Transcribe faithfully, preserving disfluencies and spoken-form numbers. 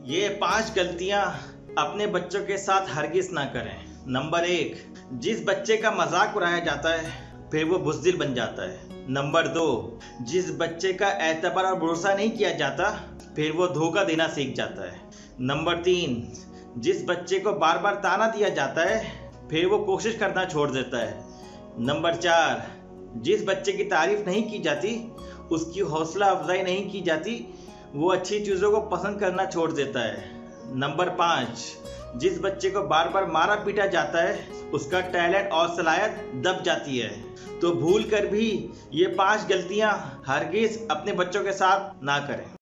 ये पांच गलतियां अपने बच्चों के साथ हरगिज ना करें। नंबर एक, जिस बच्चे का मजाक उड़ाया जाता है फिर वो बुज़दिल बन जाता है। नंबर दो, जिस बच्चे का एतबार और भरोसा नहीं किया जाता फिर वो धोखा देना सीख जाता है। नंबर तीन, जिस बच्चे को बार बार ताना दिया जाता है फिर वो कोशिश करना छोड़ देता है। नंबर चार, जिस बच्चे की तारीफ नहीं की जाती, उसकी हौसला अफजाई नहीं की जाती, वो अच्छी चीज़ों को पसंद करना छोड़ देता है। नंबर पाँच, जिस बच्चे को बार बार मारा पीटा जाता है उसका टैलेंट और सलाहियत दब जाती है। तो भूल कर भी ये पांच गलतियां हरगिज अपने बच्चों के साथ ना करें।